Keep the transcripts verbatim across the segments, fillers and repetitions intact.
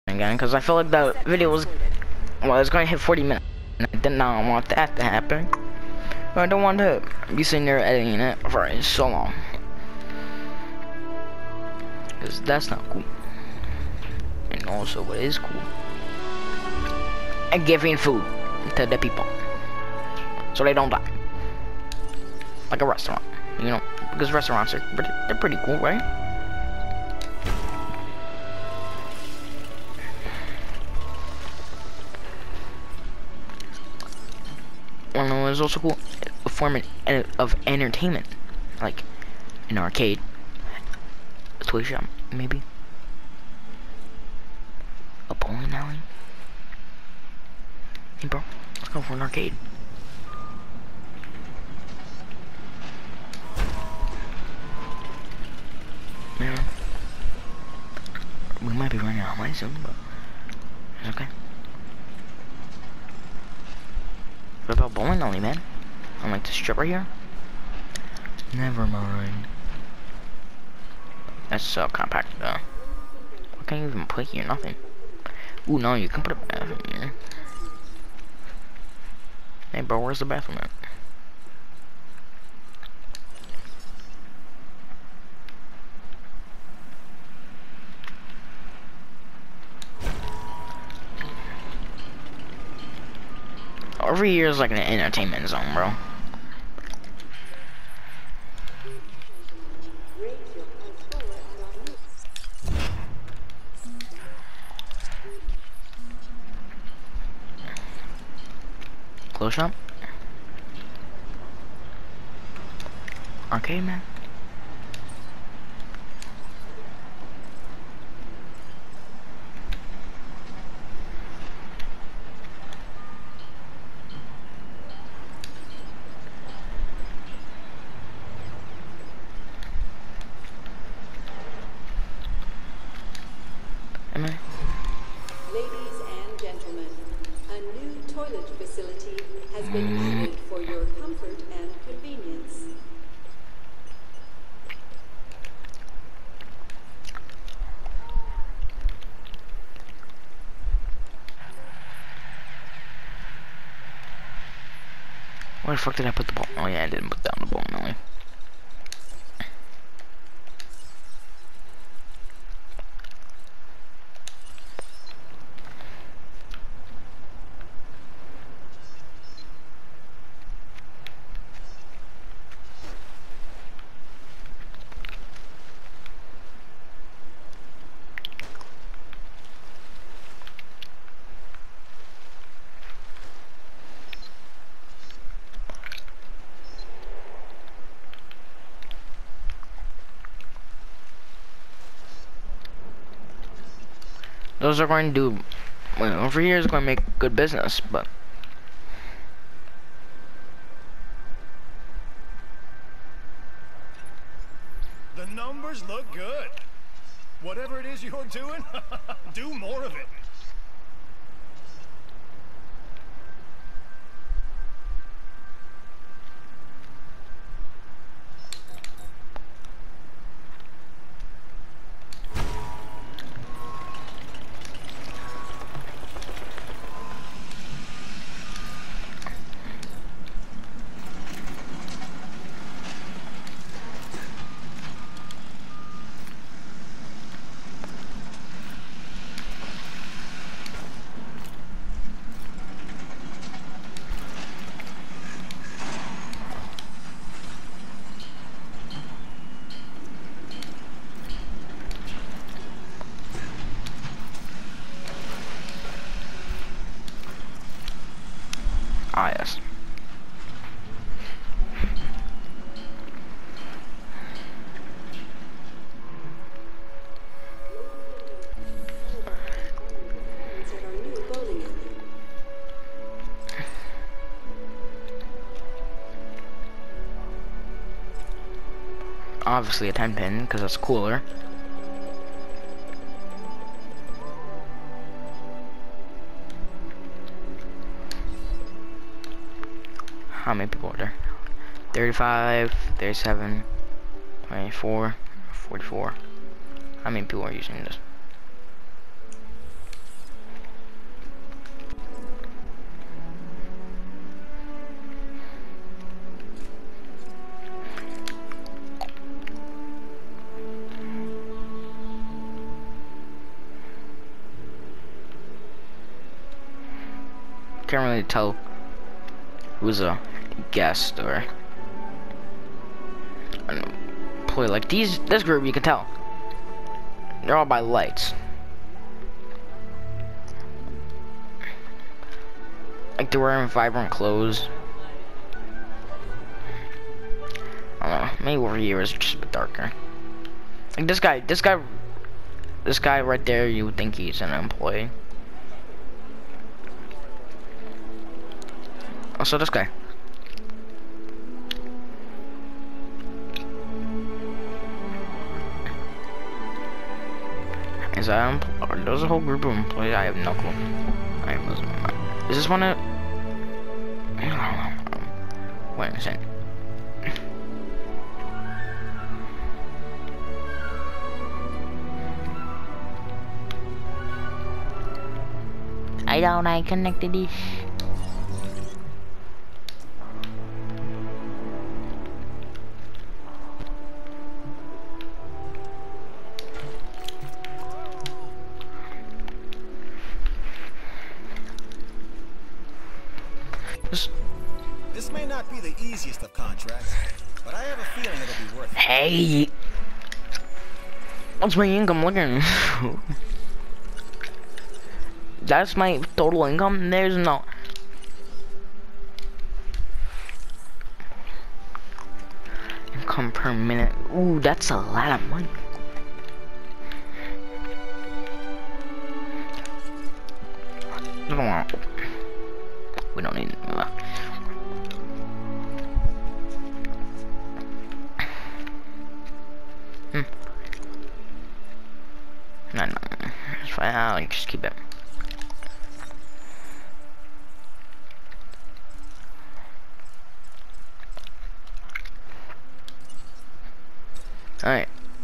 again, because I feel like the video was, well, it's going to hit forty minutes, and I did not want that to happen. But I don't want to be sitting there editing it for so long, because that's not cool. And also, what is cool, and giving food to the people so they don't die, like a restaurant, you know, because restaurants are pretty, they're pretty cool, right? One was also cool, a form of entertainment, like an arcade, a toy shop, maybe a bowling alley. Hey bro, let's go for an arcade. Man, we might be running out of money soon, but it's okay. What about bowling alley, man? I'm like the strip right here. Never mind. That's so compact though. I can't even put here, nothing. Ooh, no, you can put a bathroom here. Hey bro, where's the bathroom at? Every year is like an entertainment zone, bro. Close shop? Arcade, man? Am I? Ladies and gentlemen, a new toilet facility has been added for your comfort and convenience. Where the fuck did I put the ball? Oh yeah, I didn't put down the ball, no. Those are going to do, well, over here is going to make good business, but the numbers look good. Whatever it is you're doing, do more of it. ah yes. Obviously a ten pin because it's cooler. How many people are there? thirty-five, thirty-seven, twenty-four, forty-four. How many people are using this? can't really tell who's a guest or an employee. Like these, this group, you can tell they're all by lights. Like they're wearing vibrant clothes. I don't know. Maybe over here is just a bit darker. Like this guy, this guy, this guy right there. You would think he's an employee. Also, this guy. Is that or there's a whole group of employees? I have no clue. I have losing my mind. Is this one of? Wait a second. I don't. I connected this. This may not be the easiest of contracts, but I have a feeling it'll be worth it. Hey, what's my income looking? That's my total income. There's no. Income per minute. Ooh, that's a lot of money. We don't need. Uh, hmm. No, no, it's fine. I'll just keep it. Alright.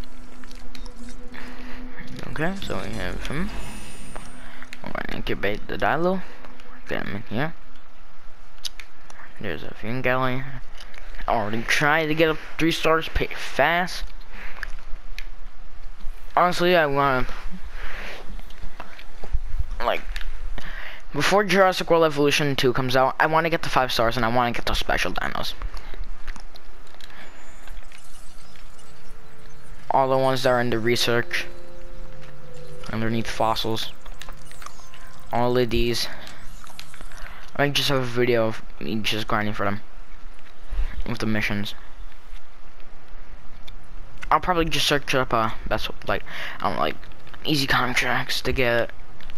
Okay, so we have him. I'm gonna incubate the Dilo. Get him in here. There's a fume galley. I already tried to get up three stars pretty fast. Honestly, I wanna like before Jurassic World Evolution two comes out, I wanna get the five stars and I wanna get the special dinos. All the ones that are in the research underneath fossils. All of these. I might just have a video of me just grinding for them with the missions. I'll probably just search up uh that's what, like I don't know, like easy contracts to get.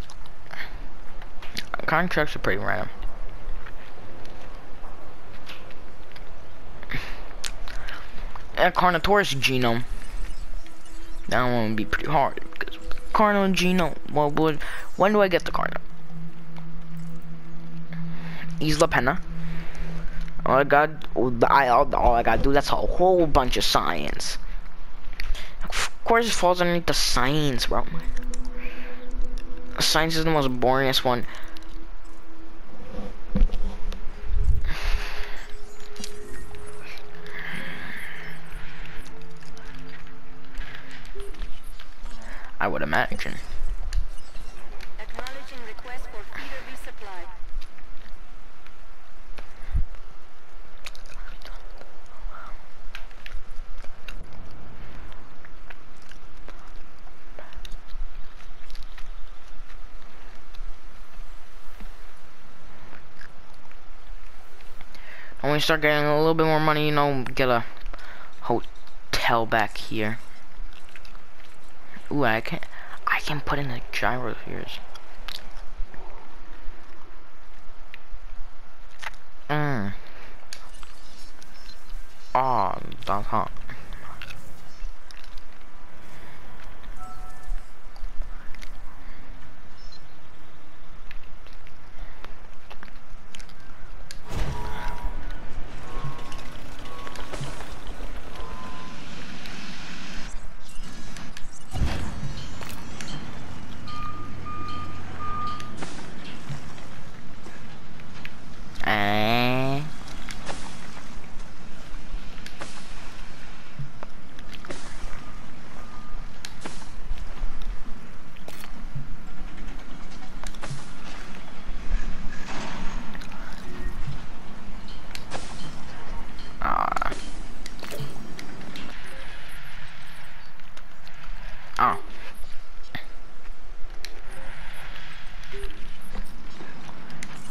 Contracts are pretty random. A Carnotaurus genome. That one would be pretty hard because Carno genome. Well, would when do I get the Carno? Isla Pena. All I got, I all, all I gotta do. That's a whole bunch of science. Of course, it falls underneath the science, bro. Science is the most boringest one. I would imagine. Acknowledging request for feeder resupply. When we start getting a little bit more money, you know, get a hotel back here. Ooh, I can I can put in the gyro here. Mmm. Oh, that's hot.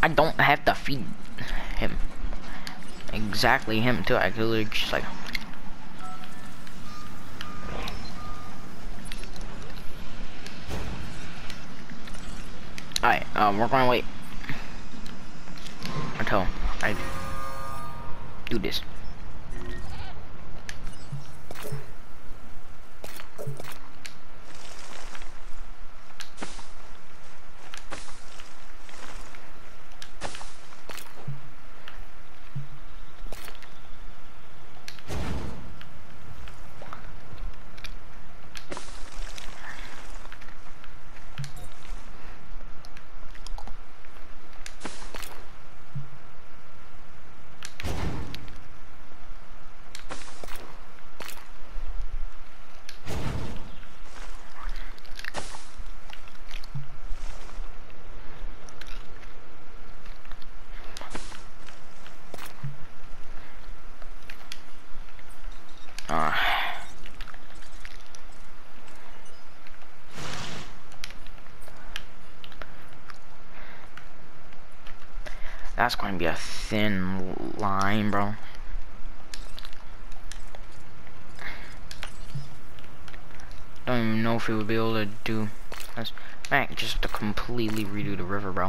I don't have to feed him. Exactly him too. I could literally just like. Alright, um, we're gonna wait until I do this. Uh, that's going to be a thin line, bro. Don't even know if we would be able to do this. Man, just have to completely redo the river, bro.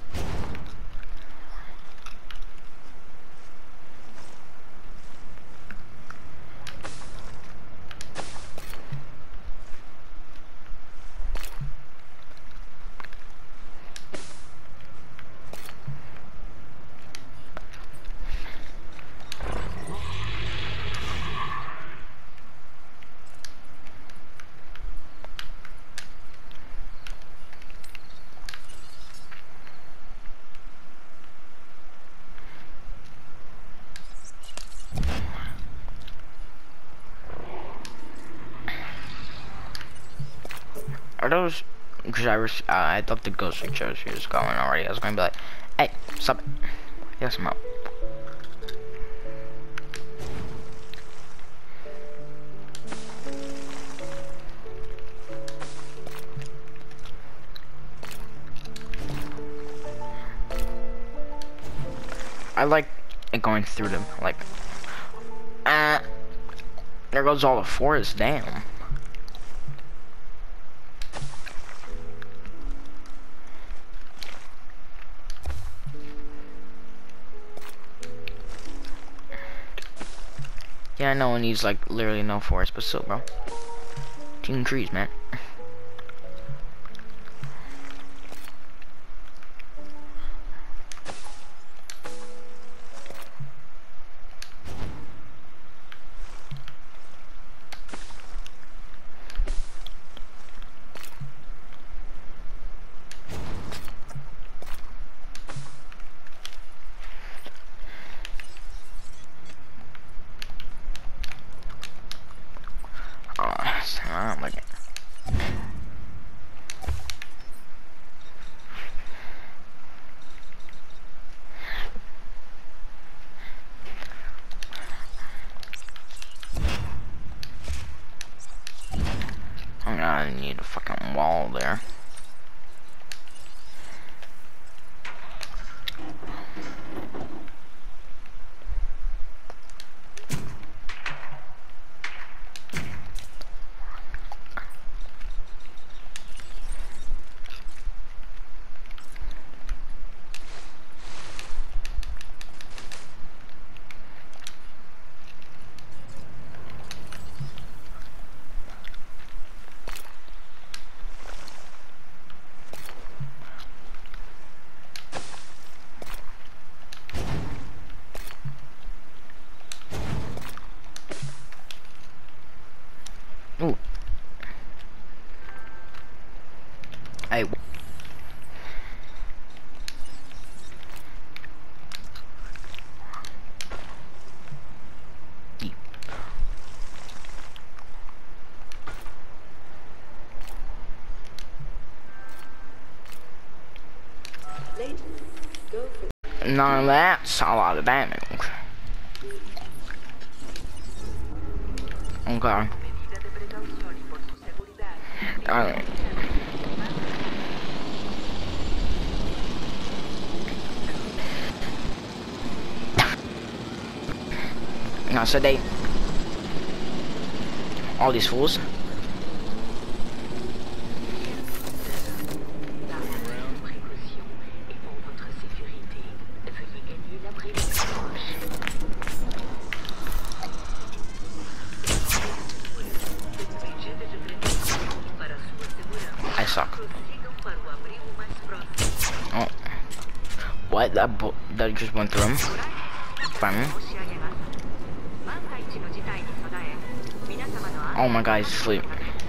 Are those? Because I, was, uh, I thought the ghost picture she was going already. I was going to be like, hey, stop it. Yes, I'm out. I like it going through them. Like, uh, there goes all the forest. Damn. Yeah, I know it needs like literally no forest, but still, bro. Team trees, man. I don't like it. Oh god, I need a fucking wall there. Ooh. Hey. Layton, go for Now that's a lot of damage. Okay. Alright. Now, so they, all these fools. I suck. Oh. What? That, that just went through him? Fine. Oh my god, he's asleep.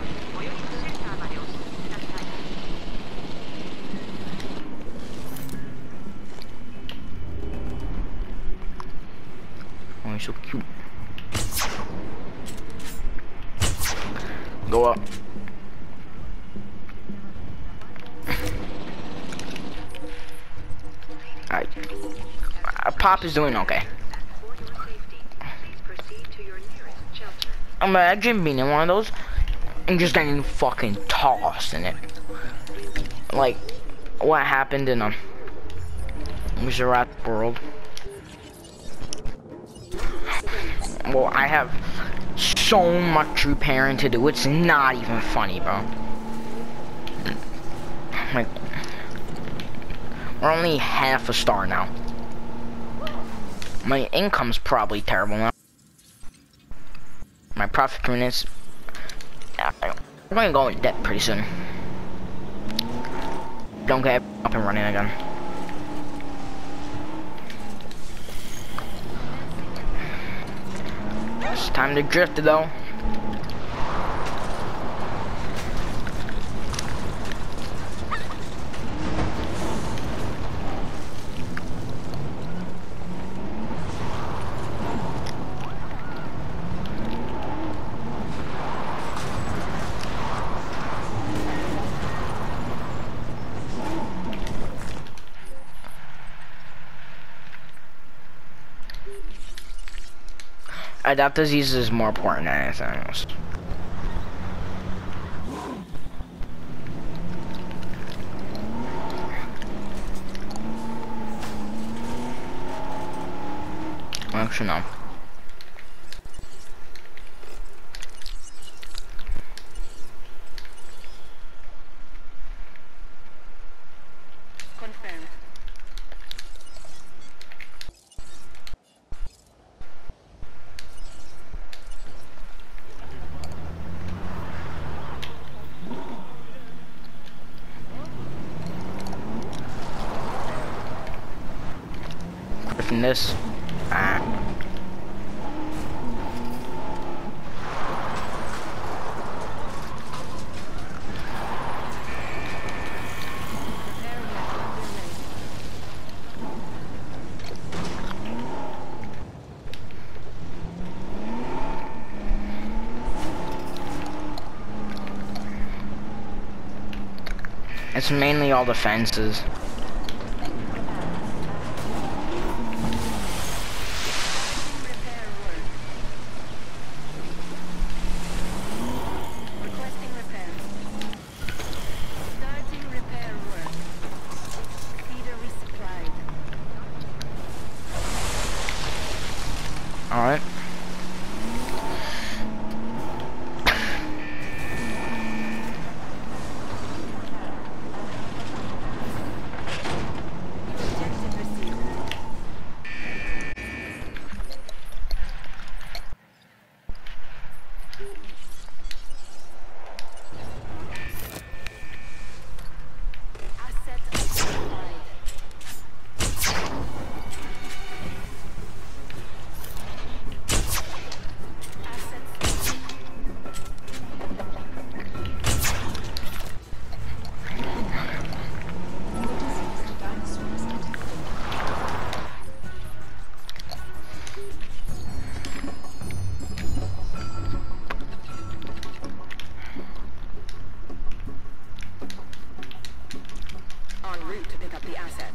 Oh, he's so cute. Go up. Alright. Uh, Pop is doing okay. Imagine being in one of those and just getting fucking tossed in it. Like what happened in um Jurassic World. Well, I have so much repairing to do. It's not even funny, bro. Like, we're only half a star now. My income's probably terrible now. My profit per minute, I'm gonna go in debt pretty soon. Don't get up and running again. It's time to drift though. Adapt disease is more important than anything else. Actually, no. Confirmed. From this. Ah. It's mainly all the fences. Alright. En route to pick up the asset.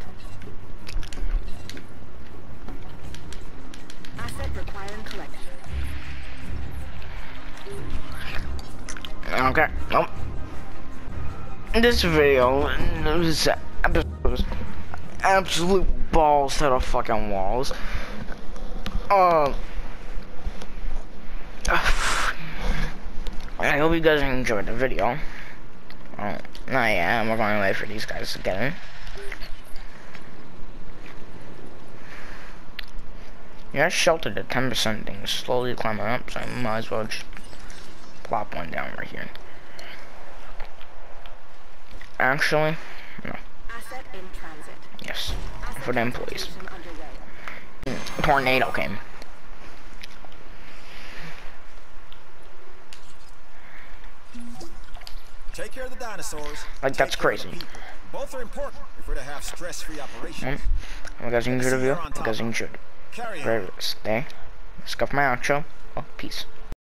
Asset requiring collection. Okay. Nope. This video is absolute balls to the fucking walls. Uh, I hope you guys enjoyed the video. Oh, not yet. We're going to wait for these guys to get in. Yeah, I sheltered the ten percent thing slowly climbing up, so I might as well just plop one down right here. Actually, no. Asset in transit. Yes, Asset for the employees. transportation underway. A tornado came. Take care of the dinosaurs. Like, that's Take care of the crazy. people. Both are important if we're to have stress-free operations. Mm. You guys enjoyed the video? You guys enjoyed. Carry on. Very stay. Scuff my outro. Oh, peace.